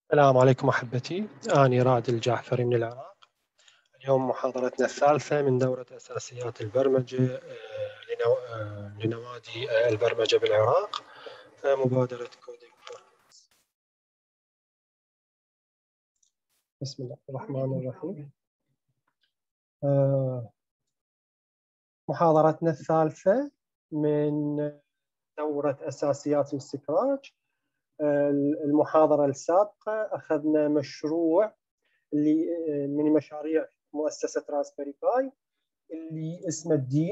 السلام عليكم أحبتي، أنا رائد الجعفري من العراق. اليوم محاضرتنا الثالثة من دورة أساسيات البرمجة لنوادي البرمجة بالعراق. مبادرة كودينج فور. بسم الله الرحمن الرحيم. محاضرتنا الثالثة من دورة أساسيات السكراج. المحاضرة السابقة أخذنا مشروع اللي من مشاريع مؤسسة راسبيري باي اللي اسمه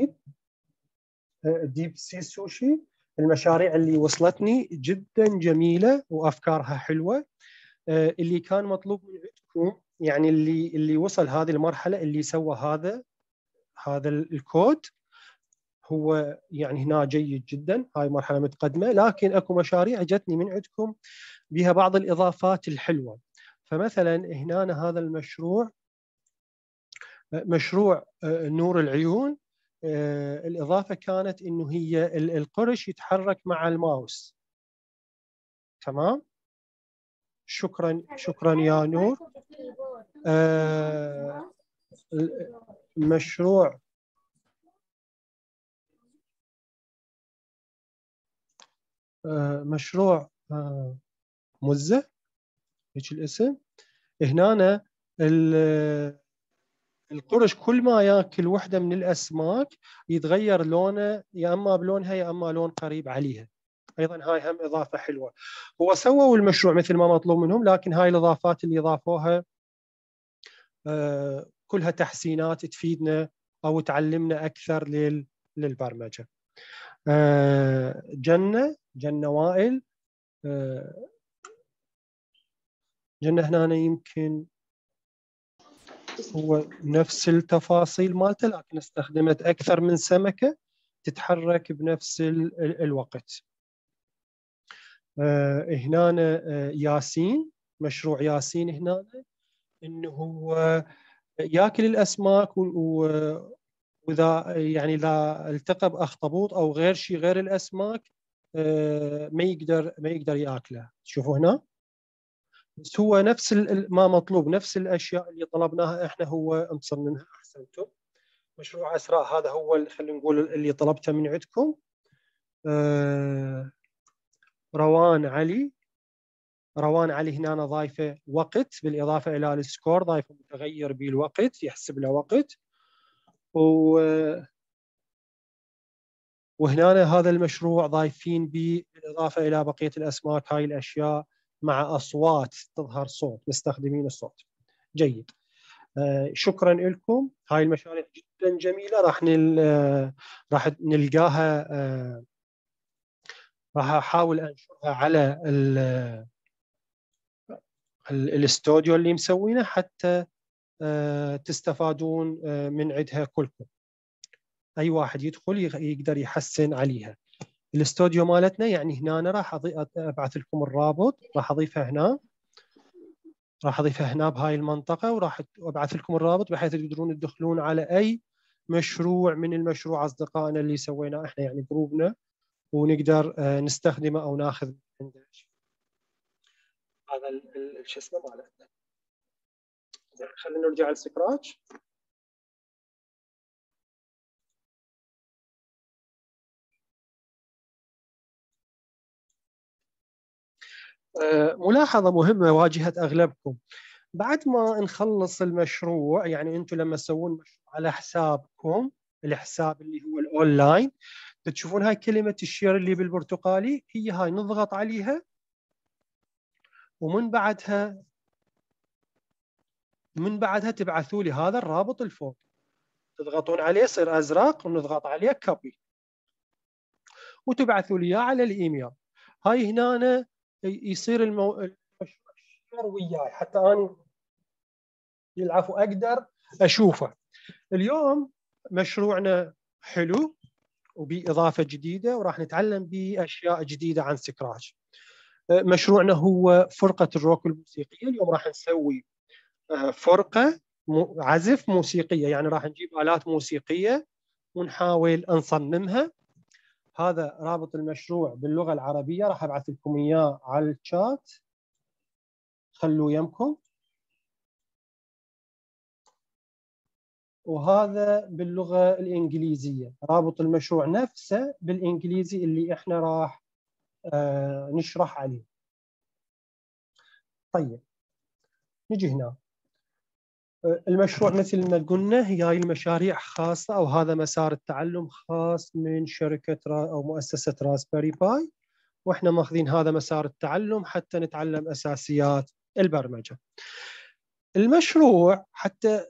ديب سي سوشي. المشاريع اللي وصلتني جدا جميلة وأفكارها حلوة. اللي كان مطلوب من عندكم يعني اللي وصل هذه المرحلة اللي سوى هذا الكود هو يعني هنا جيد جدا. هاي مرحلة متقدمة، لكن اكو مشاريع جتني من عندكم بها بعض الإضافات الحلوة. فمثلا هنا هذا المشروع مشروع نور العيون. الإضافة كانت إنه هي القرش يتحرك مع الماوس. تمام، شكرا يا نور. مشروع مزة، هيك الاسم. هنا القرش كل ما ياكل وحده من الاسماك يتغير لونه، يا اما بلونها يا اما لون قريب عليها. ايضا هاي هم اضافه حلوه. هو سووا المشروع مثل ما مطلوب منهم، لكن هاي الاضافات اللي اضافوها كلها تحسينات تفيدنا او تعلمنا اكثر للبرمجه. جنة وائل. جنة هنا يمكن هو نفس التفاصيل مالته، لكن استخدمت اكثر من سمكه تتحرك بنفس الوقت. هنا ياسين، مشروع ياسين هنا انه هو ياكل الاسماك واذا يعني اذا التقى باخطبوط او غير شيء غير الاسماك ما يقدر ياكله. شوفوا هنا، بس هو نفس ما مطلوب، نفس الاشياء اللي طلبناها احنا هو مصممها. احسنتم. مشروع اسراء هذا هو خلينا نقول اللي طلبته من عندكم. روان علي هنا ضايفه وقت بالاضافه الى السكور، ضايفه متغير بالوقت يحسب له وقت. وهنا هذا المشروع ضايفين بالاضافه الى بقيه الاسماك هاي الاشياء مع اصوات تظهر صوت، مستخدمين الصوت. جيد. شكرا لكم. هاي المشاريع جدا جميله، راح نلقاها. راح احاول انشرها على الاستوديو اللي مسوينه حتى تستفادون من عندها كلكم. اي واحد يدخل يقدر يحسن عليها. الاستوديو مالتنا يعني هنا أنا راح ابعث لكم الرابط، راح اضيفه هنا بهاي المنطقه، وراح ابعث لكم الرابط بحيث تقدرون تدخلون على اي مشروع من المشروع اصدقائنا اللي سويناه احنا يعني جروبنا، ونقدر نستخدمه او ناخذ عنده هذا شو اسمه مالتنا. خلينا نرجع للسكراتش. ملاحظة مهمة واجهت أغلبكم. بعد ما نخلص المشروع، يعني أنتم لما تسوون مشروع على حسابكم، الحساب اللي هو الأونلاين، تشوفون هاي كلمة الشير اللي بالبرتقالي، هي هاي نضغط عليها، ومن بعدها تبعثوا لي هذا الرابط الفوق، تضغطون عليه يصير أزرق ونضغط عليه كوبي وتبعثوا لي إياه على الإيميل. هاي هنا يصير المشروع وياي حتى أنا العفو أقدر أشوفه. اليوم مشروعنا حلو وبإضافة جديدة، وراح نتعلم بأشياء جديدة عن سكراش. مشروعنا هو فرقة الروك الموسيقية. اليوم راح نسوي فرقة عزف موسيقية، يعني راح نجيب آلات موسيقية ونحاول نصممها. هذا رابط المشروع باللغة العربية، راح أبعث لكم إياه على الشات. خلوه يمكم. وهذا باللغة الإنجليزية، رابط المشروع نفسه بالإنجليزي اللي إحنا راح نشرح عليه. طيب نجي هنا. المشروع مثل ما قلنا هي المشاريع خاصة، أو هذا مسار التعلم خاص من شركة أو مؤسسة راسبيري باي، وإحنا ماخذين هذا مسار التعلم حتى نتعلم أساسيات البرمجة. المشروع حتى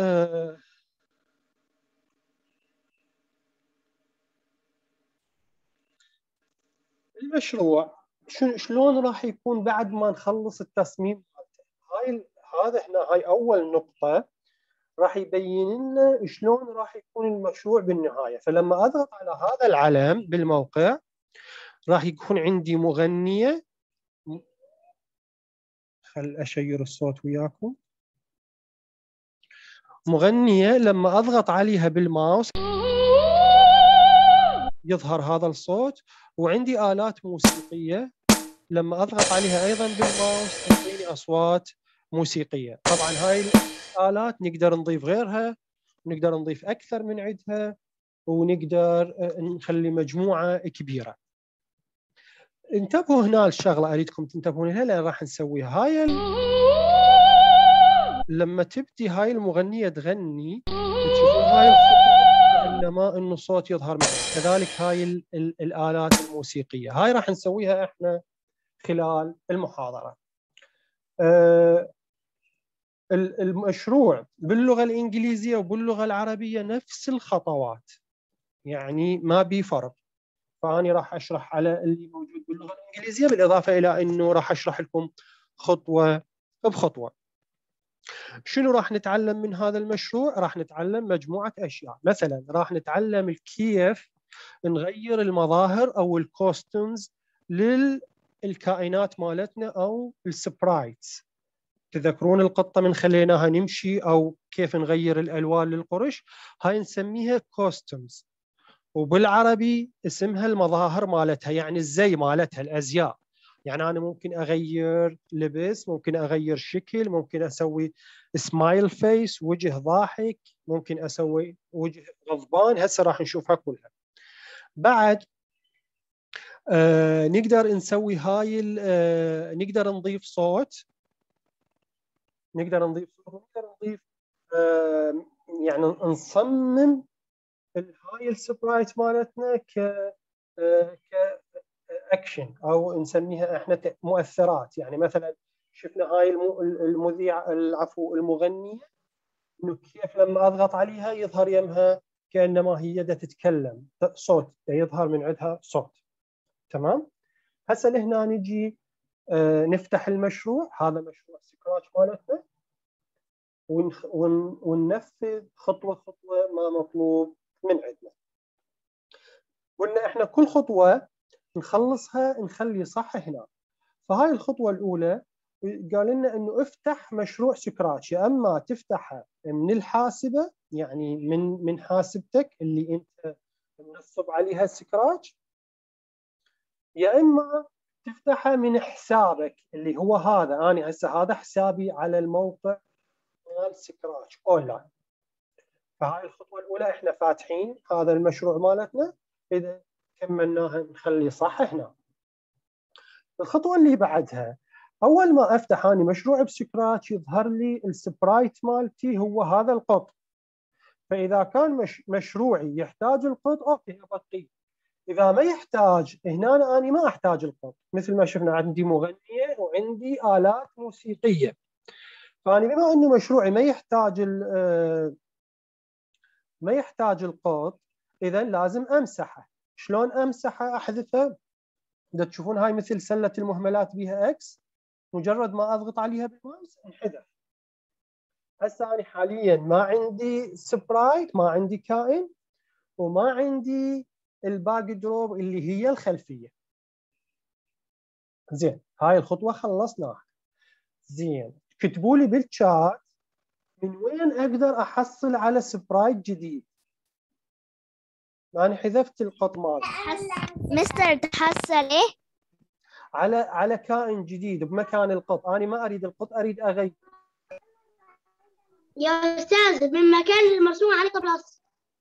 المشروع شلون راح يكون بعد ما نخلص التصميم؟ هاي أول نقطة راح يبين لنا شلون راح يكون المشروع بالنهاية. فلما أضغط على هذا العلم بالموقع راح يكون عندي مغنية. خل أشير الصوت وياكم. مغنية لما أضغط عليها بالماوس يظهر هذا الصوت، وعندي آلات موسيقية لما أضغط عليها أيضا بالماوس تعطيني أصوات موسيقية. طبعا هاي الآلات نقدر نضيف غيرها، ونقدر نضيف أكثر من عدها، ونقدر نخلي مجموعة كبيرة. انتبهوا هنا الشغلة أريدكم تنتبهون لها لأن راح نسويها. لما تبدي هاي المغنية تغني تشوفون هاي الخطوط كأنما إنه صوت يظهر معها، كذلك هاي الآلات الموسيقية. هاي راح نسويها إحنا خلال المحاضرة. المشروع باللغة الإنجليزية وباللغة العربية نفس الخطوات، يعني ما بي فرق. فأنا راح أشرح على اللي موجود باللغة الإنجليزية، بالإضافة إلى أنه راح أشرح لكم خطوة بخطوة. شنو راح نتعلم من هذا المشروع؟ راح نتعلم مجموعة أشياء. مثلا راح نتعلم كيف نغير المظاهر أو الكوستمز للكائنات مالتنا أو السبرايتس. تذكرون القطة من خليناها نمشي، أو كيف نغير الألوان للقرش؟ هاي نسميها كوستمز، وبالعربي اسمها المظاهر مالتها، يعني الزي مالتها، الأزياء. يعني أنا ممكن أغير لبس، ممكن أغير شكل، ممكن أسوي سمايل فيس، وجه ضاحك، ممكن أسوي وجه غضبان. هسه راح نشوفها كلها. بعد نقدر نسوي هاي نقدر نضيف صوت، نقدر نضيف يعني نصمم هاي السبرايت مالتنا اكشن، او نسميها احنا مؤثرات. يعني مثلا شفنا هاي المذيع، العفو، المغنيه، انه كيف لما اضغط عليها يظهر يمها كانما هي دا تتكلم، صوت يظهر من عندها صوت. تمام. هسه لهنا نجي نفتح المشروع. هذا مشروع سكراتش مالتنا، وننفذ خطوه خطوه ما مطلوب من عندنا. قلنا احنا كل خطوه نخلصها نخلي صح هنا. فهاي الخطوة الأولى قال لنا إنه افتح مشروع سكراتش، يا أما تفتحها من الحاسبة، يعني من حاسبتك اللي أنت منصب عليها سكراتش، يا إما تفتحها من حسابك اللي هو هذا. أنا هسه هذا حسابي على الموقع مال سكراتش أونلاين. فهاي الخطوة الأولى إحنا فاتحين هذا المشروع مالتنا، إذا كملناها نخلي صح هنا. الخطوة اللي بعدها، أول ما أفتح أنا مشروع بسكراتش يظهر لي السبرايت مالتي هو هذا القط. فإذا كان مشروعي يحتاج القط، أوكي أبقيه. إذا ما يحتاج، هنا أنا ما أحتاج القط. مثل ما شفنا عندي مغنية وعندي آلات موسيقية. فأنا بما أنه مشروعي ما يحتاج القط، إذا لازم أمسحه. شلون أمسحه؟ أحذفه. إذا تشوفون هاي مثل سلة المهملات بها إكس، مجرد ما أضغط عليها بالماوس انحذف. هسه أنا حاليا ما عندي سبرايت، ما عندي كائن، وما عندي الباك دروب اللي هي الخلفية. زين، هاي الخطوة خلصناها. زين، كتبوا لي بالشات من وين أقدر أحصل على سبرايت جديد. أنا حذفت القط مالي. مستر تحصل إيه؟ على كائن جديد بمكان القط، انا ما اريد القط، اريد اغير. يا أستاذ من المكان المرسوم عليه بلس،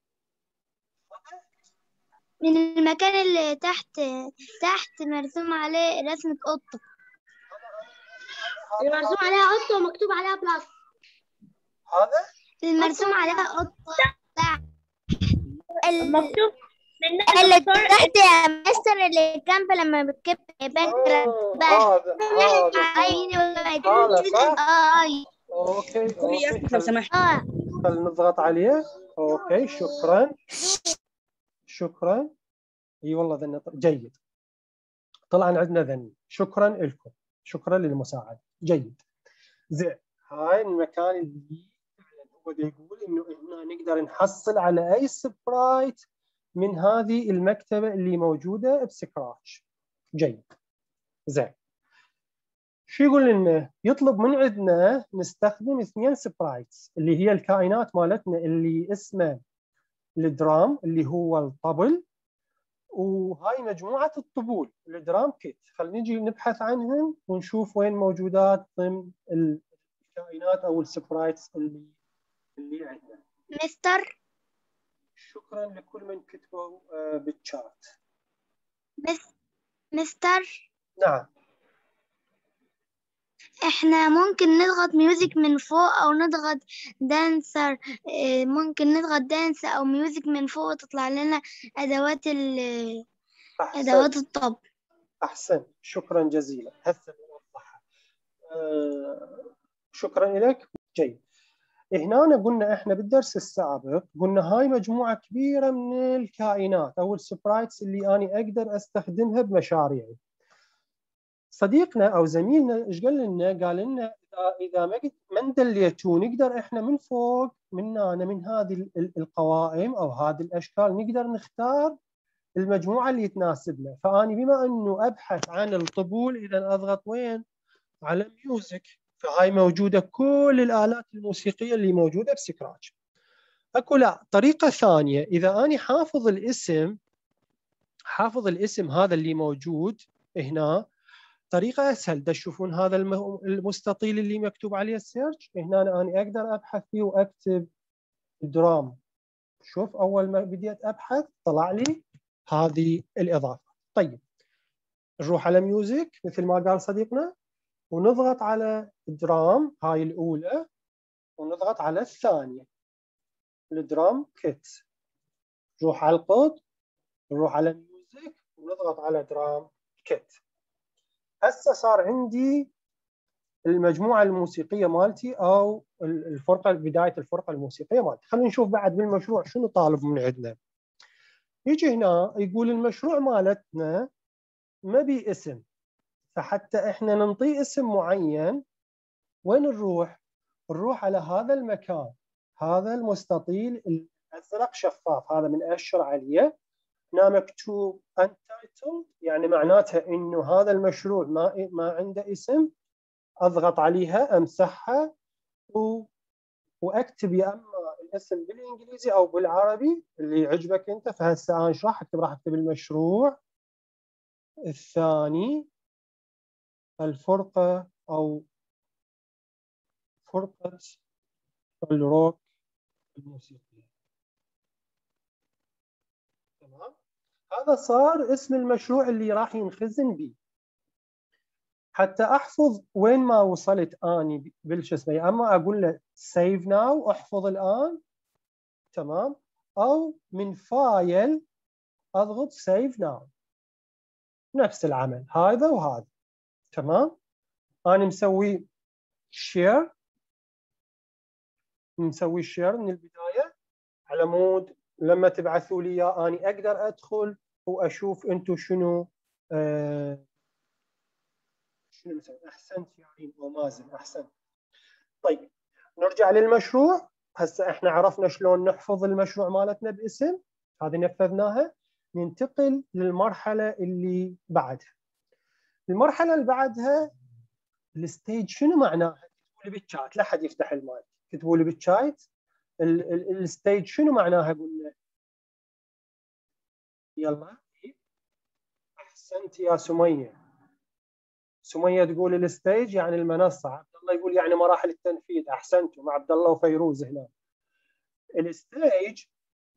من المكان اللي تحت مرسوم عليه رسمة قطة، المرسوم عليها قطة ومكتوب عليها بلس. هذا المرسوم عليها قطة تحت مكتوب اللي تحت يا مستر، اللي جنب لما بتكب باك هذا صح. اوكي لو سمحت. خلينا نضغط عليه. اوكي شكرا. اي والله ذني جيد، طلع عندنا ذني. شكرا لكم، شكرا للمساعده. جيد زين. هاي المكان اللي هو يقول انه احنا نقدر نحصل على اي سبرايت من هذه المكتبه اللي موجوده بسكراتش. جيد زين. شو يقول لنا؟ يطلب من عندنا نستخدم 2 سبرايتس اللي هي الكائنات مالتنا اللي اسمه الدرام اللي هو الطبل، وهاي مجموعه الطبول الدرام كيت. خلينا نجي نبحث عنهم ونشوف وين موجودات ضمن الكائنات او السبرايتس اللي عندنا. مستر شكرا لكل من كتبوا بالشات. مستر نعم. احنا ممكن نضغط ميوزك من فوق او نضغط دانسر، ممكن نضغط دانس او ميوزك من فوق وتطلع لنا ادوات ادوات الطبل. احسن، شكرا جزيلا. هسه بوضحها. شكرا لك. جيد. هنا قلنا احنا بالدرس السابق قلنا هاي مجموعه كبيره من الكائنات او السبرايتس اللي انا اقدر استخدمها بمشاريعي. صديقنا او زميلنا ايش قال لنا؟ قال لنا اذا ما ندليتوا نقدر احنا من فوق من هذه القوائم او هذه الاشكال نقدر نختار المجموعه اللي تناسبنا. فاني بما انه ابحث عن الطبول اذا اضغط وين؟ على ميوزك. فهاي موجوده كل الالات الموسيقيه اللي موجوده بسكراتش. اكو لا طريقه ثانيه، اذا اني حافظ الاسم هذا اللي موجود هنا، طريقه اسهل. تشوفون هذا المستطيل اللي مكتوب عليه السيرش هنا، انا اقدر ابحث فيه واكتب درام. شوف اول ما بديت ابحث طلع لي هذه الاضافه. طيب نروح على ميوزك مثل ما قال صديقنا ونضغط على درام هاي الاولى ونضغط على الثانيه الدرام كيت. نروح على القط نروح على ميوزك ونضغط على درام كيت. هسه صار عندي المجموعه الموسيقيه مالتي او الفرقه بدايه الفرقه الموسيقيه مالتي. خلينا نشوف بعد بالمشروع شنو طالب من عندنا. يجي هنا يقول المشروع مالتنا ما بي اسم، فحتى احنا ننطيه اسم معين وين نروح؟ نروح على هذا المكان، هذا المستطيل الازرق شفاف هذا من اشر عليه هنا مكتوب untitled، يعني معناتها انه هذا المشروع ما عنده اسم. اضغط عليها امسحها واكتب يا اما الاسم بالانجليزي او بالعربي اللي يعجبك انت. فهسه انا ايش راح اكتب؟ راح اكتب المشروع الثاني الفرقه او فرقه الروك الموسيقيه. تمام. هذا صار اسم المشروع اللي راح ينخزن به. حتى احفظ وين ما وصلت اني بالشو اسمه، يا اما اقول له سيف ناو احفظ الان، تمام، او من فايل اضغط سيف ناو. نفس العمل هذا وهذا. تمام. انا مسوي شير من البدايه على مود لما تبعثوا لي اياه اني اقدر ادخل واشوف انتم شنو شنو مسوي. احسنت يا عين او مازن، احسنت. طيب نرجع للمشروع. هسه احنا عرفنا شلون نحفظ المشروع مالتنا باسم، هذه نفذناها. ننتقل للمرحله اللي بعدها. المرحله اللي بعدها الستيج شنو معناها؟ اكتبوا لي بالشات، لا حد يفتح المايك، اكتبوا لي بالشات الستيج شنو معناها قلنا. يلا احسنت يا سميه. سمية تقول الستيج يعني المنصة، عبد الله يقول يعني مراحل التنفيذ. أحسنتم عبد الله وفيروز هنا. الستيج،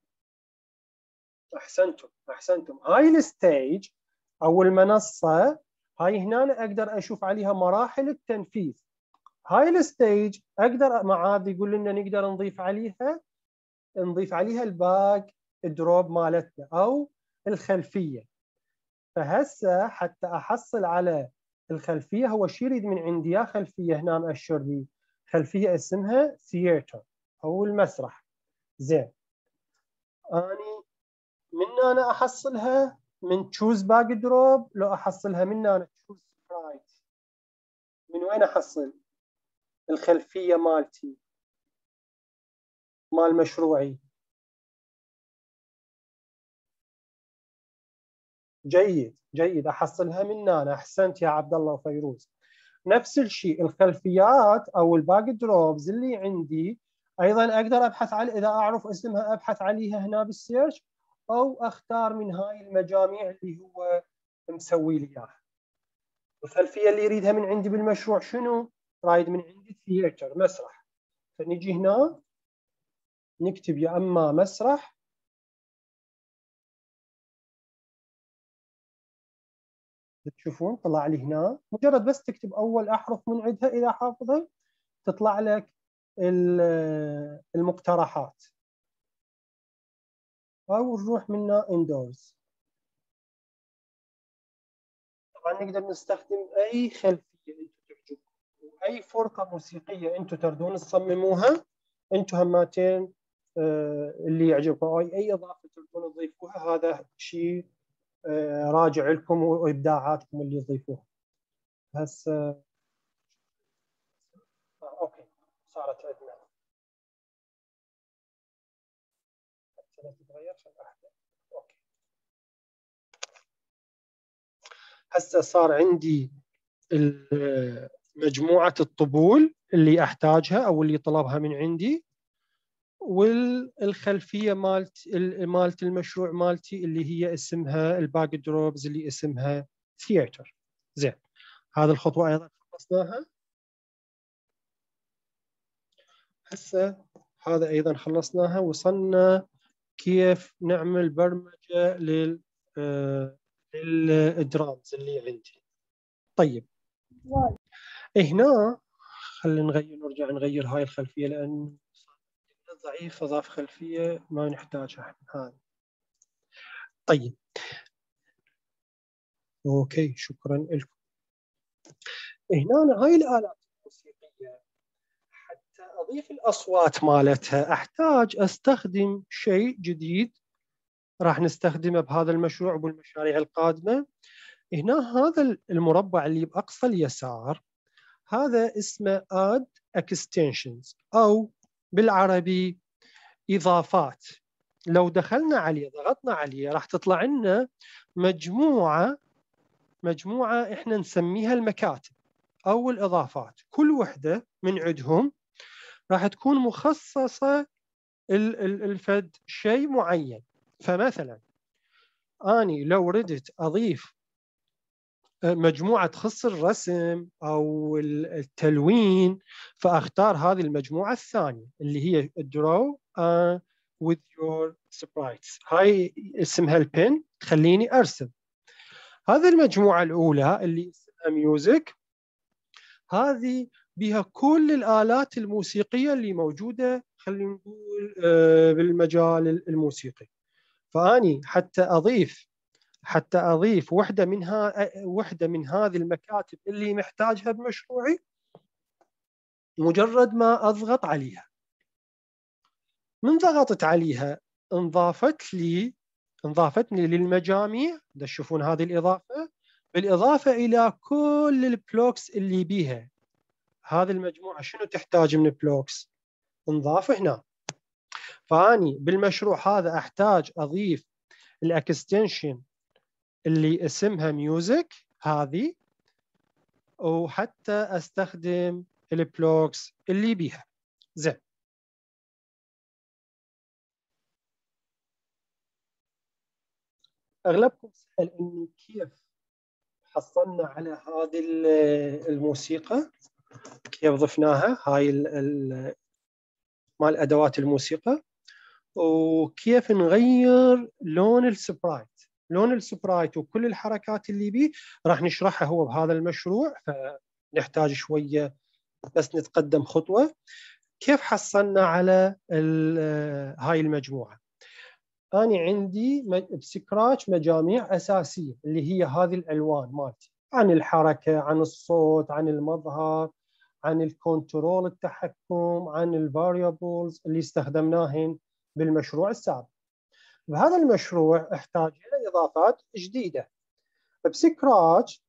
أحسنتم. هاي الستيج أو المنصة، هاي هنا أقدر أشوف عليها مراحل التنفيذ. هاي الستيج أقدر مع هذا يقول لنا نقدر نضيف عليها الباك دروب مالتنا أو الخلفية. فهسه حتى أحصل على الخلفية، هو شو يريد من عندي؟ يا خلفية هنا مأشر لي خلفية اسمها ثياتر أو المسرح. زين، أني من أنا أحصلها من تشوز باك دروب، لو أحصلها من أنا تشوز سبرايت، من وين أحصل الخلفية مالتي مال مشروعي؟ جيد أحصلها من أنا. أحسنت يا عبد الله وفيروز. نفس الشيء الخلفيات أو الباك دروبز اللي عندي أيضا أقدر أبحث عن، إذا أعرف اسمها أبحث عليها هنا بالسيرش، أو أختار من هاي المجاميع اللي هو مسوي لي إياها. الخلفية اللي يريدها من عندي بالمشروع شنو؟ رايد من عندي ثياتر، مسرح. فنجي هنا نكتب يا أما مسرح، تشوفون طلع لي هنا. مجرد بس تكتب أول أحرف من عندها إذا حافظها تطلع لك المقترحات. أو نروح منها اندورز. طبعا نقدر نستخدم أي خلفية أنتم تعجبكم، وأي فرقة موسيقية أنتم تردون تصمموها أنتم هماتين، اللي يعجبكم، أو أي إضافة تردون تضيفوها، هذا شيء راجع لكم وإبداعاتكم اللي تضيفوها. هسه أوكي صارت عندنا. تتغير أوكي. هسه صار عندي مجموعة الطبول اللي أحتاجها أو اللي طلبها من عندي، والخلفية مالت المشروع مالتي اللي هي اسمها الباك دروبز اللي اسمها ثياتر. زين، هذه الخطوة أيضا خلصناها. هسه هذا أيضا خلصناها. وصلنا كيف نعمل برمجة للدرامز اللي عندي. طيب هنا خلينا نرجع نغير هاي الخلفية لأن ضعيف، أضاف خلفية ما نحتاجها هذه. طيب أوكي، شكرا لكم. هنا هاي الآلات الموسيقية حتى أضيف الأصوات مالتها أحتاج أستخدم شيء جديد راح نستخدمه بهذا المشروع وبالمشاريع القادمة. هنا هذا المربع اللي بأقصى اليسار هذا اسمه Add Extensions أو بالعربي إضافات. لو دخلنا عليه ضغطنا عليه راح تطلع لنا مجموعة احنا نسميها المكاتب أو الإضافات. كل وحدة من عندهم راح تكون مخصصة الفد شيء معين. فمثلا أني لو ردت أضيف مجموعة تخص الرسم أو التلوين فأختار هذه المجموعة الثانية اللي هي Draw with your sprites. هاي اسمها البن، تخليني أرسم. هذه المجموعة الأولى اللي اسمها ميوزك، هذه بها كل الآلات الموسيقية اللي موجودة خلينا نقول بالمجال الموسيقي. فأني حتى أضيف وحدة من هذه المكاتب اللي محتاجها بمشروعي، مجرد ما أضغط عليها، من ضغطت عليها انضافتني للمجاميع. تشوفون هذه الإضافة، بالإضافة إلى كل البلوكس اللي بيها. هذه المجموعة شنو تحتاج من بلوكس؟ انضاف هنا. فأني بالمشروع هذا أحتاج أضيف الأكستنشن اللي اسمها ميوزك هذه، وحتى أستخدم البلوكس اللي بيها. زين، أغلبكم سأل إني كيف حصلنا على هذه الموسيقى، كيف ضفناها هاي مال ادوات الموسيقى، وكيف نغير لون السبرايت. لون السبرايت وكل الحركات اللي بيه راح نشرحها هو بهذا المشروع، فنحتاج شويه بس نتقدم خطوه. كيف حصلنا على هاي المجموعه؟ أنا عندي بسكراتش مجاميع أساسية اللي هي هذه الألوان مالتي، عن الحركة، عن الصوت، عن المظهر، عن الكنترول التحكم، عن الفاريبلز اللي استخدمناهن بالمشروع السابق. بهذا المشروع احتاج إلى إضافات جديدة. بسكراتش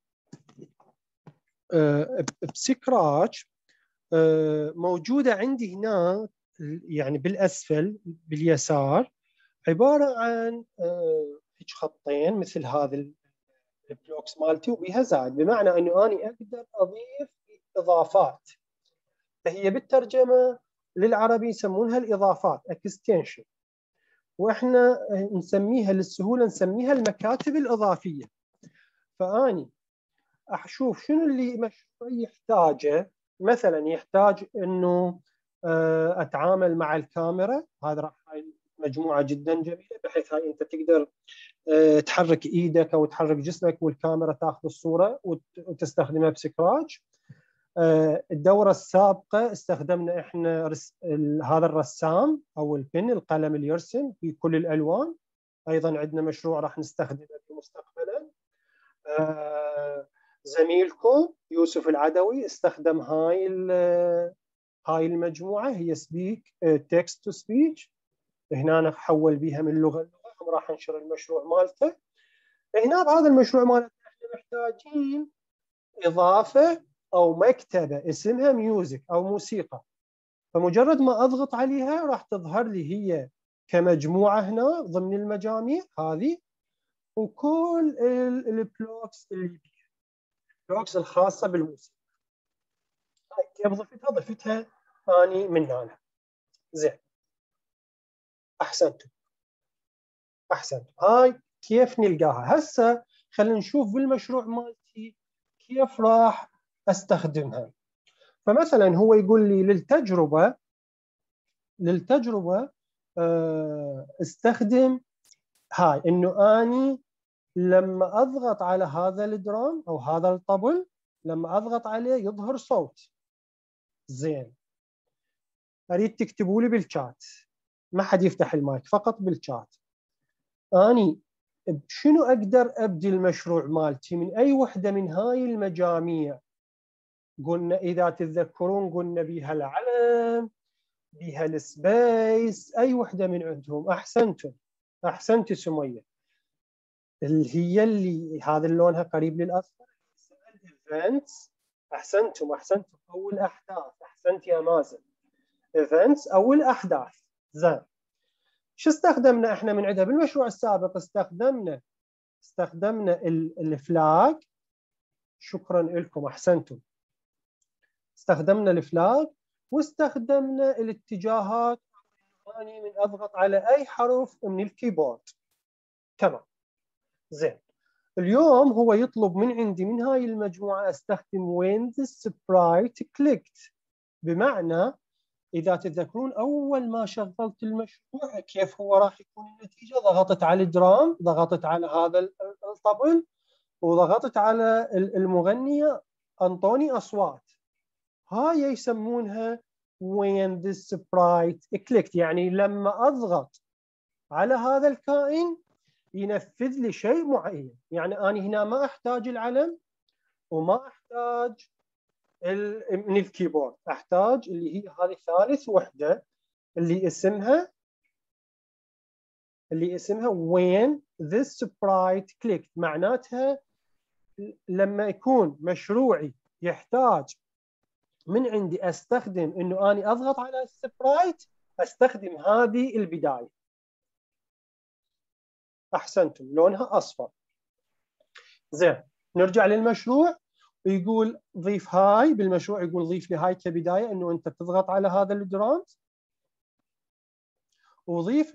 موجودة عندي هنا يعني بالأسفل باليسار، عبارة عن هيك خطين مثل هذا البلوكس مالتي وبيها زائد، بمعنى انه انا اقدر اضيف اضافات. فهي بالترجمه للعربي يسمونها الاضافات اكستنشن، واحنا نسميها للسهوله نسميها المكاتب الاضافيه. فاني اشوف شنو اللي مشروع يحتاجه. مثلا يحتاج انه اتعامل مع الكاميرا، هذا راح مجموعه جدا جميله بحيث هاي انت تقدر تحرك ايدك او تحرك جسمك والكاميرا تاخذ الصوره وتستخدمها بسكراتش. الدوره السابقه استخدمنا احنا هذا الرسام او البن، القلم اللي يرسم في كل الالوان. ايضا عندنا مشروع راح نستخدمه مستقبلا. زميلكم يوسف العدوي استخدم هاي المجموعه، هي سبيك تكست تو سبيتش. هنا حول بيها من لغه لغه، راح ننشر المشروع مالته. هنا بهذا المشروع مالتنا احنا محتاجين اضافه او مكتبه اسمها ميوزك او موسيقى. فمجرد ما اضغط عليها راح تظهر لي هي كمجموعه هنا ضمن المجاميع هذه، وكل البلوكس اللي بيها، البلوكس الخاصه بالموسيقى. كيف ضفتها؟ ضفتها اني من هنا. زين، احسنتم. هاي كيف نلقاها هسه. خلينا نشوف بالمشروع مالتي كيف راح استخدمها. فمثلا هو يقول لي للتجربه استخدم هاي، انه اني لما اضغط على هذا الدرام او هذا الطبل، لما اضغط عليه يظهر صوت. زين، اريد تكتبوا لي بالشات، ما حد يفتح المايك، فقط بالشات. اني شنو اقدر ابدي المشروع مالتي من اي وحده من هاي المجاميع؟ قلنا اذا تتذكرون قلنا بيها العلم، بيها السبيس، اي وحده من عندهم. احسنتي سميه، اللي هي اللي هذا لونها قريب للاصفر اسمها الايفنتس. احسنتم او الاحداث. احسنت يا مازن، ايفنتس او الاحداث. زين، شو استخدمنا احنا من عندها بالمشروع السابق؟ استخدمنا الفلاج. شكرا لكم، احسنتم. استخدمنا الفلاج واستخدمنا الاتجاهات، يعني من اضغط على اي حرف من الكيبورد. تمام. زين، اليوم هو يطلب من عندي من هاي المجموعه استخدم when the sprite clicked، بمعنى اذا تتذكرون اول ما شغلت المشروع كيف هو راح يكون النتيجه. ضغطت على الدرام، ضغطت على هذا الطبل، وضغطت على المغنيه انطوني اصوات. هاي يسمونها when the sprite clicked، يعني لما اضغط على هذا الكائن ينفذ لي شيء معين. يعني انا هنا ما احتاج العلم وما احتاج من الكيبورد، احتاج اللي هي هذه ثالث وحده اللي اسمها when this sprite clicked. معناتها لما يكون مشروعي يحتاج من عندي استخدم انه اني اضغط على السبرايت، استخدم هذه البدايه. احسنتم، لونها اصفر. زين، نرجع للمشروع. يقول ضيف هاي بالمشروع، يقول ضيف لي هاي كبدايه، انه انت تضغط على هذا الدرامز، وضيف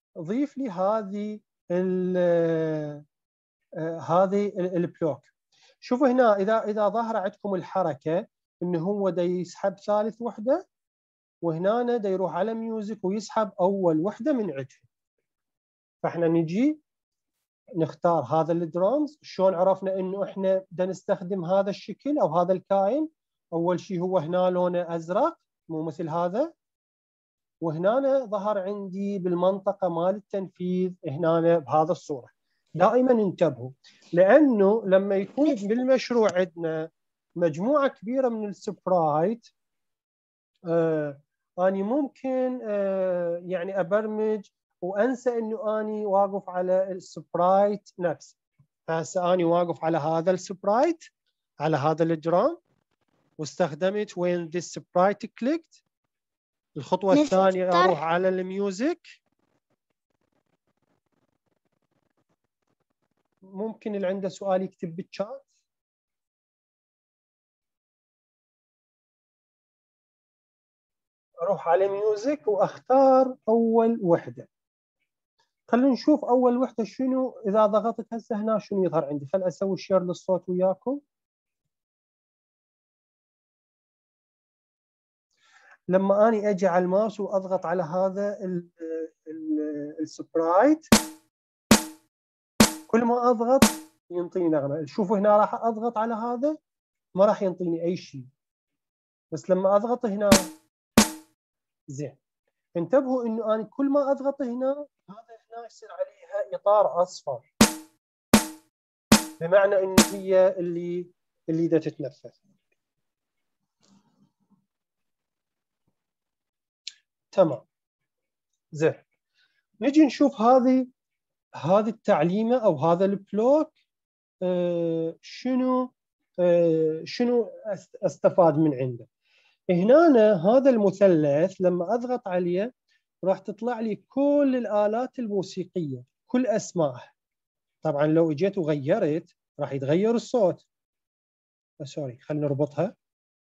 لي هذه البلوك. شوفوا هنا اذا ظهر عندكم الحركه انه هو دا يسحب ثالث وحده، وهنا دا يروح على ميوزك ويسحب اول وحده من عندها. فاحنا نجي نختار هذا الدرامز. شلون عرفنا انه احنا بدنا نستخدم هذا الشكل او هذا الكائن؟ اول شيء هو هنا لونه ازرق مو مثل هذا، وهنا ظهر عندي بالمنطقه مال التنفيذ هنا بهذا الصوره. دائما انتبهوا، لانه لما يكون بالمشروع عندنا مجموعه كبيره من السبرايت، اني ممكن يعني ابرمج وانسى انه اني واقف على السبرايت نفسه. فهسه اني واقف على هذا السبرايت، على هذا الدرام، واستخدمت when this sprite clicked. الخطوه الثانيه اروح على الميوزك. ممكن اللي عنده سؤال يكتب بالشات. اروح على ميوزك واختار اول وحده. خلينا نشوف اول وحده شنو. اذا ضغطت هسه هنا شنو يظهر عندي. خل اسوي شير للصوت وياكم. لما اني اجي على الماوس واضغط على هذا السبرايت، كل ما اضغط ينطيني نغمه. شوفوا هنا راح اضغط على هذا ما راح ينطيني اي شيء، بس لما اضغط هنا زين. انتبهوا انه انا كل ما اضغط هنا هذا هنا يصير عليها اطار اصفر، بمعنى ان هي اللي بدها تتنفس. تمام زين. نجي نشوف هذه التعليمه او هذا البلوك شنو استفاد من عنده. هنا هذا المثلث لما اضغط عليه راح تطلع لي كل الآلات الموسيقيه كل اسمائها. طبعا لو اجيت وغيرت راح يتغير الصوت. سوري خلينا نربطها.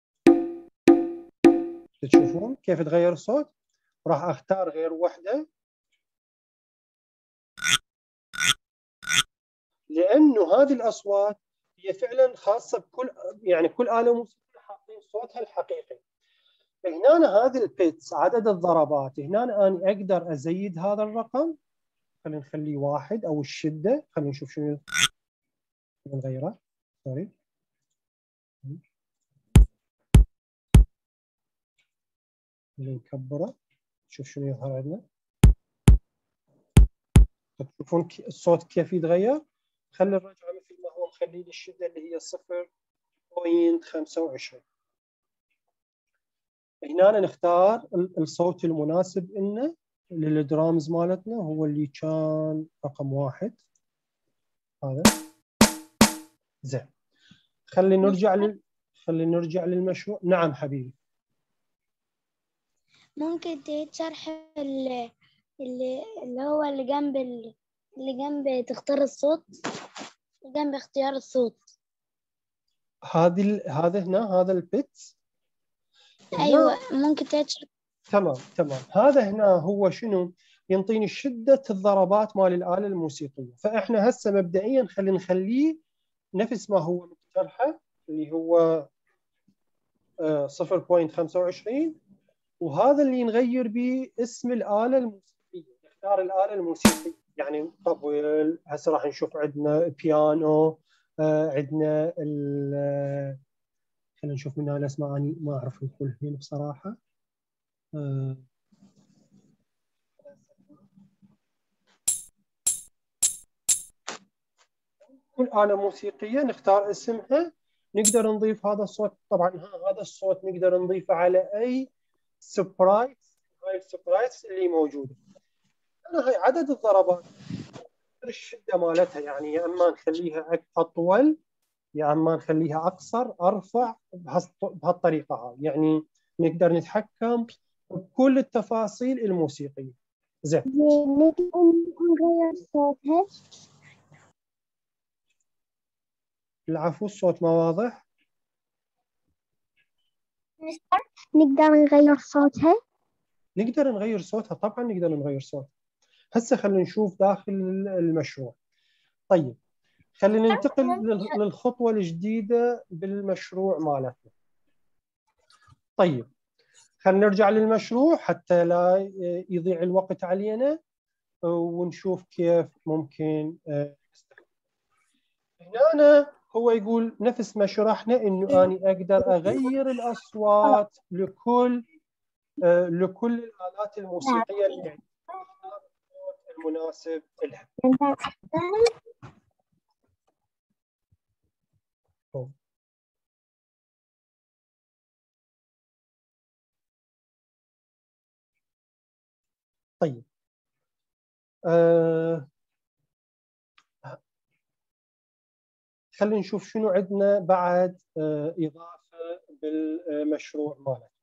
تشوفون كيف تغير الصوت. راح اختار غير وحده، لانه هذه الاصوات هي فعلا خاصه بكل يعني كل آلة موسيقيه حاطين صوتها الحقيقي. هنا هذه البيتس عدد الضربات. هنا انا اقدر ازيد هذا الرقم. خلينا نخليه 1 او الشده. خلينا نشوف شنو نغيره. سوري نكبره شوف شنو يظهر عندنا. تشوفون الصوت كيف يتغير. خلي الرجعه مثل ما هو، مخلي لي الشده اللي هي 0.25. هنا نختار الصوت المناسب لنا للدرامز مالتنا، هو اللي كان رقم 1 هذا. زين خلينا نرجع للمشروع. نعم حبيبي. ممكن تشرح اللي هو اللي جنب تختار الصوت، جنب اختيار الصوت. هذا هنا هذا البيتس. ايوه ممكن تشرح. تمام. هذا هنا هو شنو ينطيني شده الضربات مال الآلة الموسيقيه. فاحنا هسه مبدئيا خلينا نخليه نفس ما هو مقترحه اللي هو 0.25، وهذا اللي نغير به اسم الآلة الموسيقيه. نختار الآلة الموسيقيه يعني طبل. هسه راح نشوف عندنا بيانو، عندنا خلينا نشوف منها الاسماء. اني ما اعرف كلهن بصراحه. كل آلة موسيقية نختار اسمها. نقدر نضيف هذا الصوت. طبعا هذا الصوت نقدر نضيفه على أي سبرايت. هاي السبرايتس اللي موجودة. أنا هاي عدد الضربات الشدة مالتها يعني يا إما نخليها أطول يا إما نخليها أقصر أرفع بهالطريقة هاي. يعني نقدر نتحكم بكل التفاصيل الموسيقية. زين. نغير صوتها. العفو الصوت ما واضح. نقدر نغير صوتها. نقدر نغير صوتها. طبعا نقدر نغير صوتها. هسه خلينا نشوف داخل المشروع. طيب خلينا ننتقل للخطوة الجديدة بالمشروع مالتنا. طيب خلينا نرجع للمشروع حتى لا يضيع الوقت علينا ونشوف كيف ممكن نستخدم. هنا هو يقول نفس ما شرحنا انه اني اقدر اغير الاصوات لكل الآلات الموسيقية اللي عندي المناسب لها. طيب خلينا نشوف شنو عندنا بعد إضافة بالمشروع مالتنا.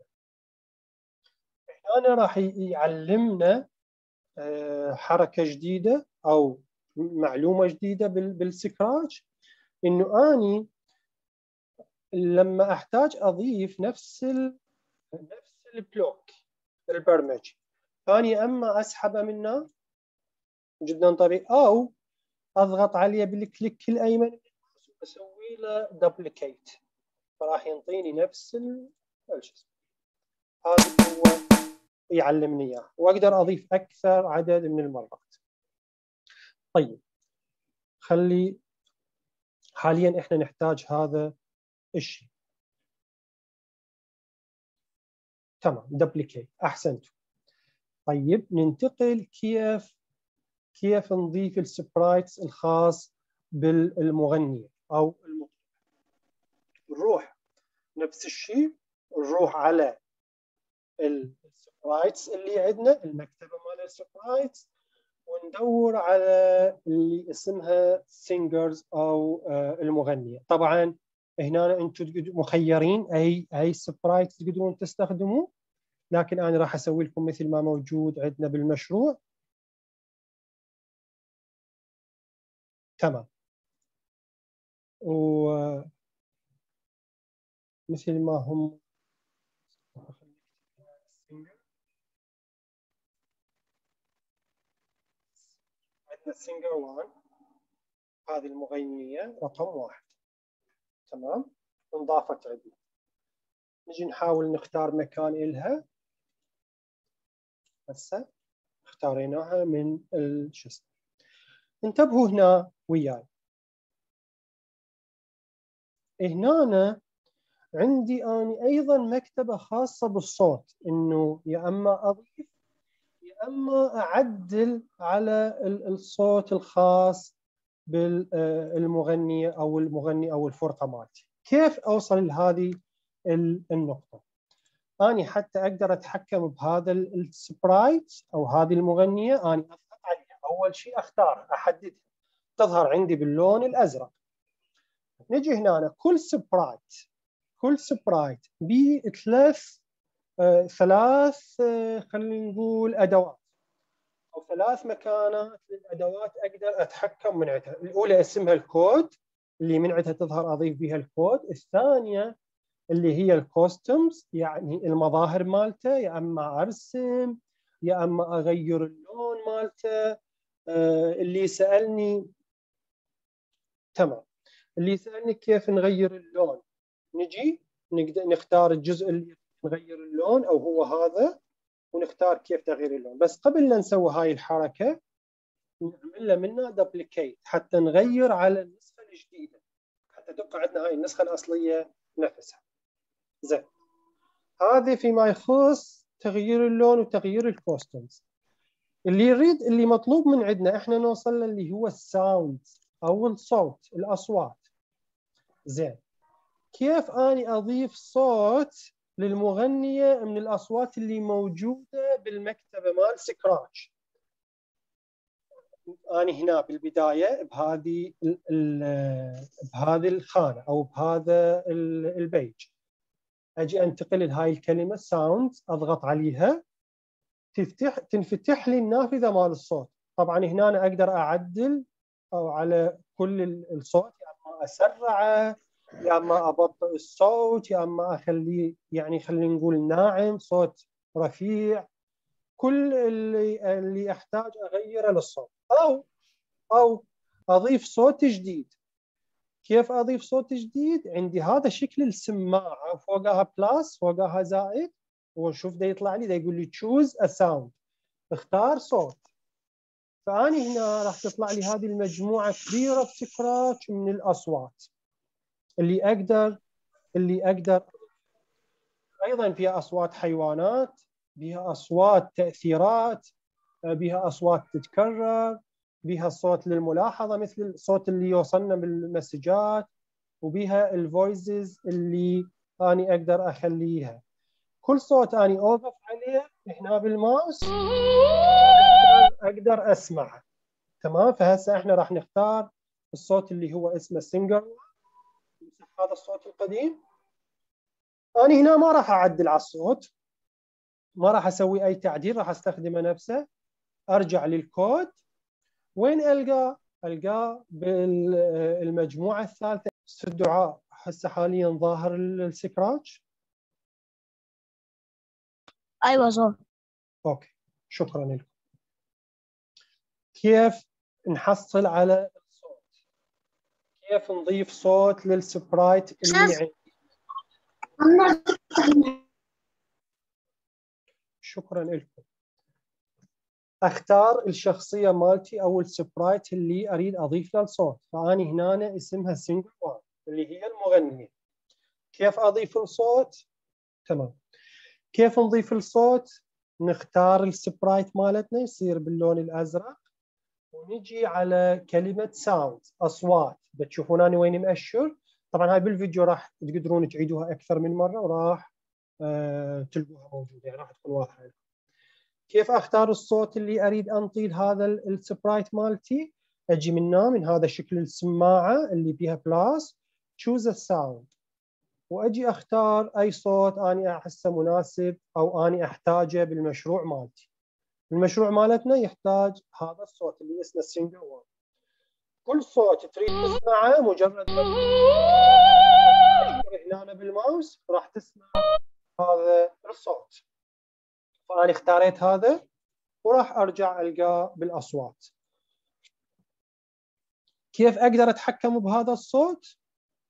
هنا راح يعلمنا حركة جديدة أو معلومة جديدة بالسكراتش، إنه أني لما أحتاج أضيف نفس البلوك البرمجي، أني أما أسحبه منه جدا طبيعي أو أضغط عليه بالكليك الأيمن وأسوي له دوبليكيت، فراح ينطيني نفس الجسم. هذا هو يعلمني إياه، وأقدر أضيف أكثر عدد من المرات. طيب خلي حاليا إحنا نحتاج هذا الشيء. تمام، دوبليكيت، أحسنتم. طيب ننتقل كيف نضيف السبرايتس الخاص بالمغني أو المطرب. نروح نفس الشيء، نروح على السبرايتس اللي عندنا، المكتبة مال السبرايتس، وندور على اللي اسمها سينجرز أو المغنية. طبعا هنا أنتم مخيرين أي سبرايتس تقدرون تستخدموه، لكن أنا راح أسوي لكم مثل ما موجود عندنا بالمشروع. تمام، ومثل ما هم عندنا سينجر 1، هذه المغنية رقم 1. تمام، انضافت عندنا. نجي نحاول نختار مكان إلها. هسه اختاريناها من الشسم. انتبهوا هنا وياي، هنا عندي أنا أيضا مكتبة خاصة بالصوت، إنه يا أما أضيف يا أما أعدل على الصوت الخاص بالمغني أو المغني أو الفرقة مالتي. كيف أوصل لهذه النقطة؟ أنا حتى أقدر أتحكم بهذا السبرايت أو هذه المغنية، أنا أضغط عليها. أول شيء أختارها، أحددها، تظهر عندي باللون الأزرق. نجي هنا كل سبرايت ثلاث خلينا نقول أدوات أو 3 مكانات للأدوات أقدر أتحكم من عندها. الأولى اسمها الكود، اللي من عندها تظهر أضيف بها الكود. الثانية اللي هي الكوستمز، يعني المظاهر مالته، يا أما أرسم يا أما أغير اللون مالته. اللي سألني تمام، اللي سألني كيف نغير اللون، نجي نقدر نختار الجزء اللي نغير اللون أو هو هذا، ونختار كيف تغيير اللون. بس قبل لا نسوي هاي الحركة نعمل له منها دوبليكيت حتى نغير على النسخة الجديدة، حتى تبقى عندنا هاي النسخة الأصلية نفسها. زين، هذه فيما يخص تغيير اللون وتغيير الكوستمز. اللي مطلوب من عندنا احنا نوصل له اللي هو الساوند او الصوت، الاصوات. زين، كيف اني اضيف صوت للمغنية من الاصوات اللي موجودة بالمكتبة مال سكراتش؟ اني هنا بالبداية بهذه الخانة او بهذا البيج، اجي انتقل لهاي الكلمة ساوند، اضغط عليها، تنفتح لي النافذة مال الصوت. طبعا هنا أنا أقدر أعدل أو على كل الصوت، يا أما أسرعه يا أما أبطئ الصوت يا أما أخليه، يعني خلينا نقول ناعم، صوت رفيع، كل اللي أحتاج أغيره للصوت، أو أضيف صوت جديد. كيف اضيف صوت جديد؟ عندي هذا شكل السماعه، فوقها بلاس، فوقها زائد، وشوف ده يطلع لي، ده يقول لي choose a sound، اختار صوت. فاني هنا راح تطلع لي هذه المجموعه كبيره بسكراتش من الاصوات اللي اقدر ايضا فيها اصوات حيوانات، بها اصوات تاثيرات، بها اصوات تتكرر، بها صوت للملاحظه مثل الصوت اللي يوصلنا بالمسجات، وبها الفويسز اللي اني اقدر اخليها. كل صوت اني اوقف عليه هنا بالماوس اقدر اسمعه. تمام. فهسه احنا راح نختار الصوت اللي هو اسمه سينجر. هذا الصوت القديم. انا هنا ما راح اعدل على الصوت، ما راح اسوي اي تعديل، راح استخدمه نفسه. ارجع للكود، وين القاه بالمجموعه الثالثه. استاذ دعاء، هسه حاليا ظاهر السكراتش؟ أيوة صح. اوكي، شكرا لكم. كيف نحصل على الصوت؟ كيف نضيف صوت للسبرايت اللي عندي؟ شكرا لكم. اختار الشخصيه مالتي او السبرايت اللي اريد اضيف له الصوت. فاني هنا اسمها سينجل وان اللي هي المغنيه. كيف اضيف الصوت؟ تمام. كيف نضيف الصوت؟ نختار السبرايت مالتنا يصير باللون الازرق، ونجي على كلمه ساوند، اصوات. بتشوفون انا وين مأشر. طبعا هاي بالفيديو راح تقدرون تعيدوها اكثر من مره، وراح تلقوها موجوده، يعني راح تكون واضحه لكم. كيف اختار الصوت اللي اريد انطي هذا السبرايت مالتي؟ اجي من هذا شكل السماعه اللي فيها بلاس، تشوز الساوند، واجي اختار اي صوت اني احسه مناسب او اني احتاجه بالمشروع مالتي. المشروع مالتنا يحتاج هذا الصوت اللي اسمه سينجل وان. كل صوت تريد تسمعه مجرد هنا بالماوس راح تسمع هذا الصوت. فانا اختاريت هذا وراح ارجع القاه بالاصوات. كيف اقدر اتحكم بهذا الصوت؟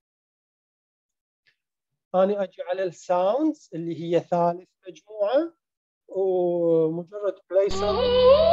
انا اجي على الساوندز اللي هي ثالث مجموعه، ومجرد بلاي ساوند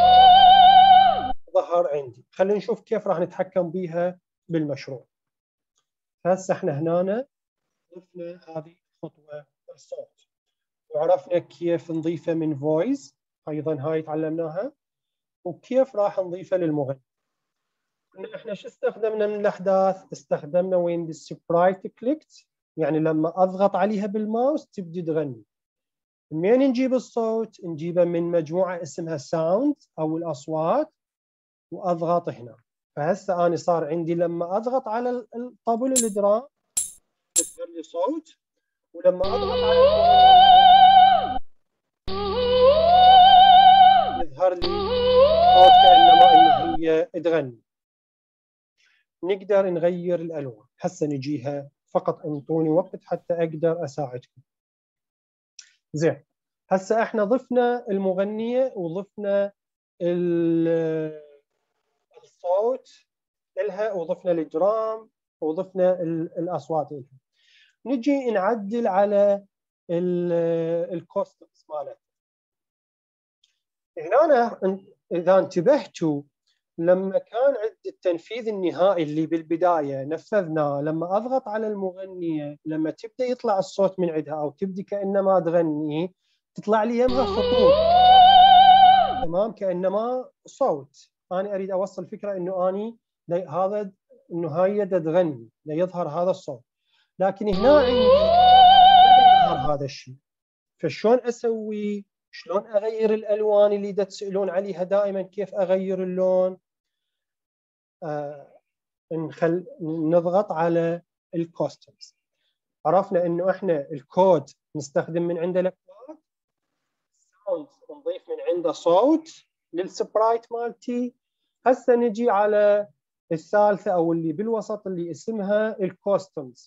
ظهر عندي. خلينا نشوف كيف راح نتحكم بها بالمشروع. هسه احنا هنا ضفنا هذه الخطوه الصوت، وعرفنا كيف نضيفه من فويس، ايضا هاي تعلمناها، وكيف راح نضيفه للمغني. احنا شو استخدمنا من الاحداث؟ استخدمنا وين السبرايت كليكت، يعني لما اضغط عليها بالماوس تبدي تغني. منين نجيب الصوت؟ نجيبه من مجموعه اسمها ساوند او الاصوات، واضغط هنا. فهسه انا صار عندي لما اضغط على الطبل الدرام يظهر لي صوت، ولما اضغط على يظهر لي صوت كانما ان هي تغني. نقدر نغير الالوان. هسه نجيها، فقط انطوني وقت حتى اقدر اساعدكم. زين، هسه احنا ضفنا المغنيه وضفنا الصوت لها، وضفنا الدرام، وضفنا الاصوات لها. نجي نعدل على الكوستمز مالتها. هنا اذا انتبهتوا لما كان عند التنفيذ النهائي اللي بالبدايه نفذناه، لما اضغط على المغنيه لما تبدا يطلع الصوت من عندها او تبدي كانما تغني، تطلع لي يمها خطوط. تمام، كانما صوت. انا اريد اوصل فكره انه اني هذا انه هاي تغني، يظهر هذا الصوت. لكن هنا عندي لا يظهر هذا الشيء. فشلون اسوي؟ شلون اغير الالوان اللي تسالون عليها دائما؟ كيف اغير اللون؟ نضغط على الكوستمز. عرفنا انه احنا الكود نستخدم من عنده الاكواد، ساوند نضيف من عنده صوت للسبرايت مالتي. هسه نجي على الثالثه او اللي بالوسط اللي اسمها الكوستمز.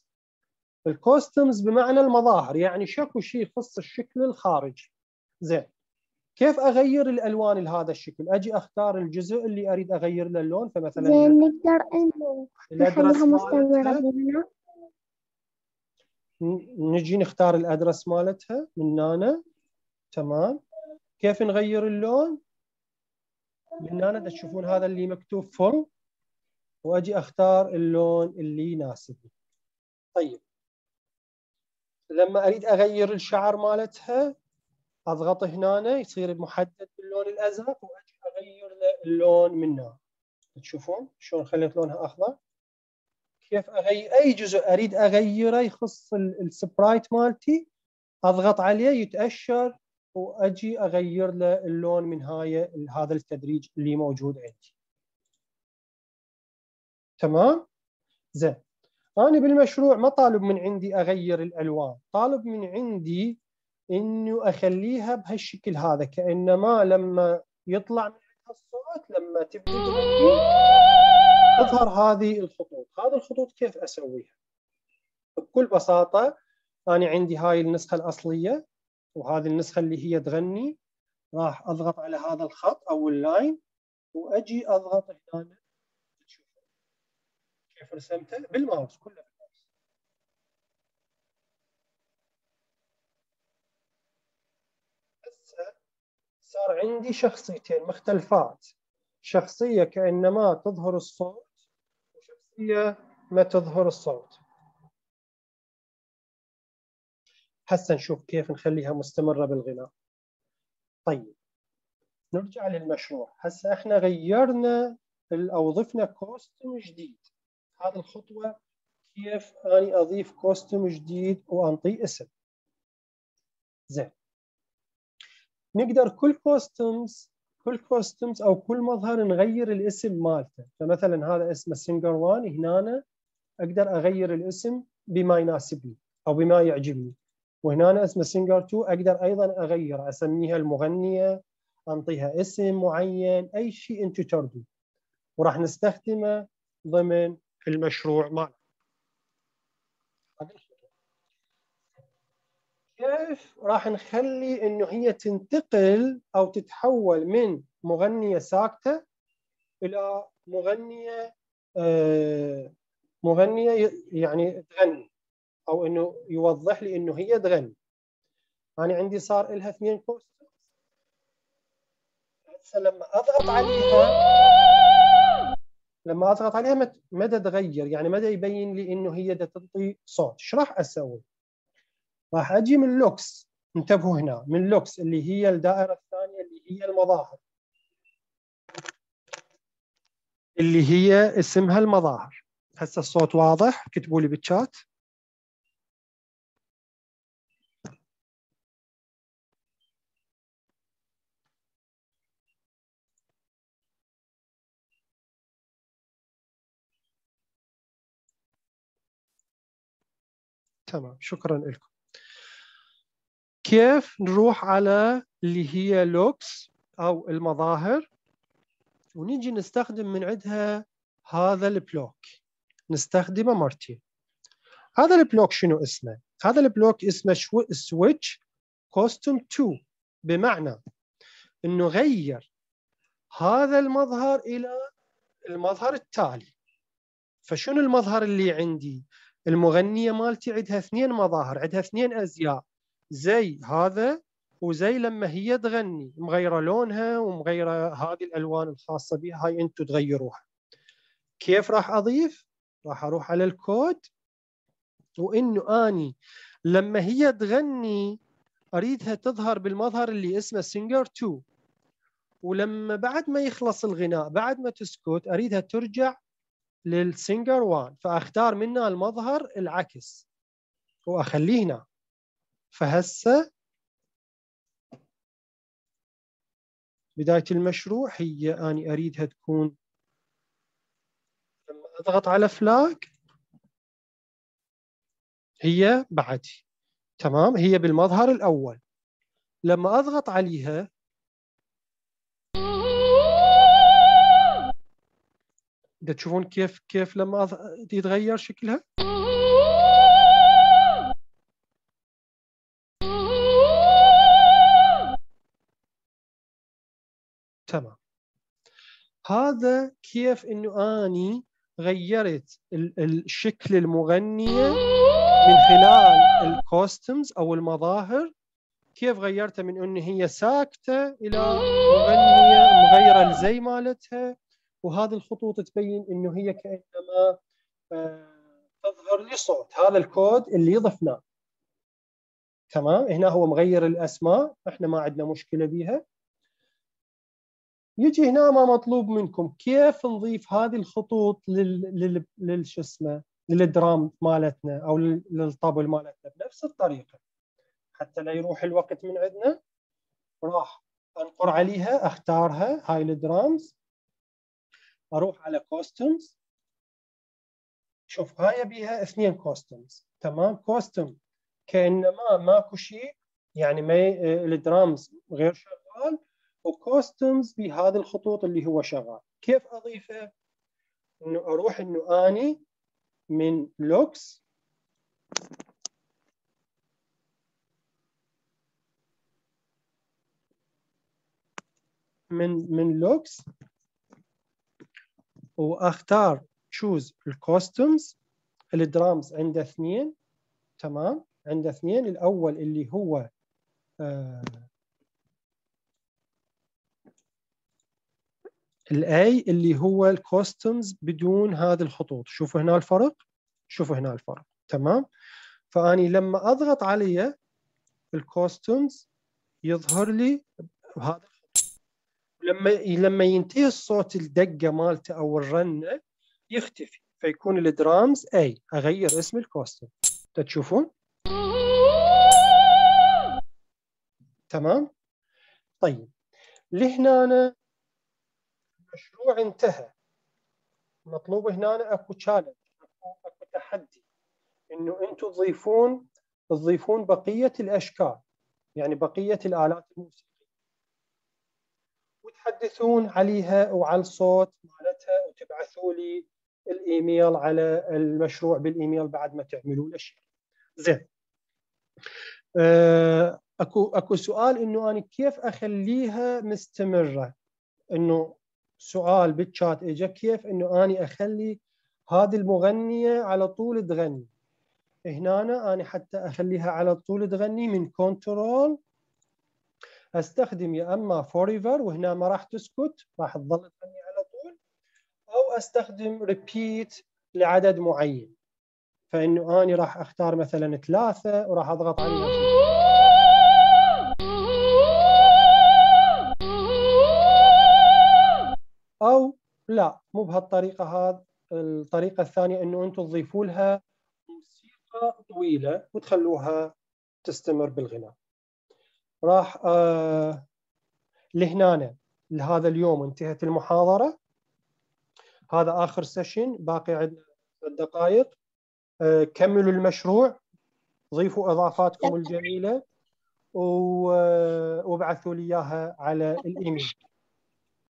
الكوستمز بمعنى المظاهر، يعني شكو شيء يخص الشكل الخارجي. زين، كيف اغير الالوان لهذا الشكل؟ اجي اختار الجزء اللي اريد اغير له اللون، فمثلا زين نقدر إنه الادرس نخليها مستمرة مالتها، هنا. نجي نختار الادرس مالتها من هنا. تمام. كيف نغير اللون؟ من هنا تشوفون هذا اللي مكتوب فل، واجي اختار اللون اللي يناسبني. طيب لما اريد اغير الشعر مالتها اضغط هنا يصير محدد باللون الازرق، واجي اغير له اللون من هنا. تشوفون شلون خليت لونها اخضر؟ كيف اغير اي جزء اريد اغيره يخص السبرايت مالتي، اضغط عليه يتاشر واجي اغير له اللون من هذا التدريج اللي موجود عندي. تمام؟ زين. انا بالمشروع ما طالب من عندي اغير الالوان، طالب من عندي انه اخليها بهالشكل هذا، كانما لما يطلع من عندها الصوت لما تبدي تغني تظهر هذه الخطوط. هذه الخطوط كيف اسويها؟ بكل بساطه انا عندي هاي النسخه الاصليه وهذه النسخه اللي هي تغني، راح اضغط على هذا الخط او اللاين واجي اضغط هنا. تشوفون كيف رسمته بالماوس كله بالماوس. هسه صار عندي شخصيتين مختلفات، شخصيه كانما تظهر الصوت وشخصيه ما تظهر الصوت. هسه نشوف كيف نخليها مستمره بالغناء. طيب نرجع للمشروع. هسه احنا غيرنا او ضفنا كوستم جديد. هذه الخطوه كيف اني اضيف كوستم جديد وانطيه اسم. زين. نقدر كل كوستمز او كل مظهر نغير الاسم مالته، فمثلا هذا اسمه سينجر 1 هنا اقدر اغير الاسم بما يناسبني او بما يعجبني، وهنا اسمه سينجر 2 اقدر ايضا اغير اسميها المغنيه، انطيها اسم معين، اي شيء انتم تردون وراح نستخدمه ضمن المشروع مالنا. كيف راح نخلي انه هي تنتقل او تتحول من مغنيه ساكته الى مغنيه يعني تغني، او انه يوضح لي انه هي تغني. انا عندي صار لها 2 كوستمز. هسه لما اضغط عليها مدى تغير، يعني مدى يبين لي انه هي تعطي صوت. ايش راح اسوي؟ راح اجي من لوكس، انتبهوا هنا، من لوكس اللي هي الدائره الثانيه اللي هي المظاهر، اللي هي اسمها المظاهر. هسه الصوت واضح؟ كتبوا لي بالشات. تمام، شكرا لكم. كيف نروح على اللي هي لوكس او المظاهر ونيجي نستخدم من عندها هذا البلوك، نستخدمه مرتين. هذا البلوك شنو اسمه؟ هذا البلوك اسمه سويتش كوستم 2، بمعنى انه غير هذا المظهر الى المظهر التالي. فشنو المظهر اللي عندي؟ المغنيه مالتي عندها 2 مظاهر، عندها 2 ازياء، زي هذا وزي لما هي تغني، مغيره لونها ومغيره هذه الالوان الخاصه بها، هاي انتم تغيروها. كيف راح اضيف؟ راح اروح على الكود، وانه اني لما هي تغني اريدها تظهر بالمظهر اللي اسمه سينجر 2، ولما بعد ما يخلص الغناء بعد ما تسكت اريدها ترجع للسينجر 1، فاختار منها المظهر العكس واخليه هنا. فهسه بداية المشروع هي اني اريدها تكون لما اضغط على فلاج هي بعدي. تمام، هي بالمظهر الاول. لما اضغط عليها تشوفون كيف لما يتغير شكلها. تمام. هذا كيف إنه أني غيرت الشكل المغنية من خلال الكوستمز أو المظاهر. كيف غيرتها من إنه هي ساكتة إلى مغنية مغيرة الزي مالتها، وهذه الخطوط تبين إنه هي كأنما تظهر لي صوت. هذا الكود اللي ضفناه. تمام. هنا هو مغير الأسماء، إحنا ما عندنا مشكلة بيها. يجي هنا ما مطلوب منكم كيف نضيف هذه الخطوط شو اسمه للدرام مالتنا او للطبل مالتنا بنفس الطريقه حتى لا يروح الوقت من عندنا. راح انقر عليها، اختارها هاي الدرامز، اروح على كوستمز. شوف هاي بيها 2 كوستمز. تمام. كوستم كانما ماكو شيء، يعني ما الدرامز غير شغال، وكوستمز بهذه الخطوط اللي هو شغال. كيف اضيفه؟ انه اروح انه اني من لوكس من لوكس واختار تشوز الكوستمز. الدرامز عنده 2. تمام. عنده 2. الاول اللي هو الاي اللي هو الكوستمز بدون هذه الخطوط. شوفوا هنا الفرق، شوفوا هنا الفرق. تمام. فاني لما اضغط عليه الكوستمز يظهر لي بهذا الخطوط. لما ينتهي الصوت الدقه مالته او الرنه يختفي، فيكون الدرامز اي. اغير اسم الكوستم. تشوفون؟ تمام. طيب لهنا أنا المشروع انتهى. مطلوب هنا اكو تشالنج، اكو تحدي، انه انتم تضيفون بقيه الاشكال، يعني بقيه الالات الموسيقيه، وتحدثون عليها وعلى الصوت مالتها، وتبعثوا لي الايميل على المشروع بالايميل بعد ما تعملوا الاشياء. زين. اكو سؤال انه انا كيف اخليها مستمره. انه سؤال بالشات اجى كيف انه اني اخلي هذه المغنيه على طول تغني. هنا انا حتى اخليها على طول تغني من كنترول استخدم يا اما فوريفر وهنا ما راح تسكت، راح تظل تغني على طول، او استخدم ريبيت لعدد معين. فانه اني راح اختار مثلا 3 وراح اضغط عليها. او لا، مو بهالطريقه. هذه الطريقه الثانيه انه انتم تضيفوا لها موسيقى طويله وتخلوها تستمر بالغناء. راح لهنا لهذا اليوم انتهت المحاضره. هذا اخر سيشن، باقي عندنا 3 دقائق. كملوا المشروع، ضيفوا اضافاتكم الجميله وابعثوا لي اياها على الايميل.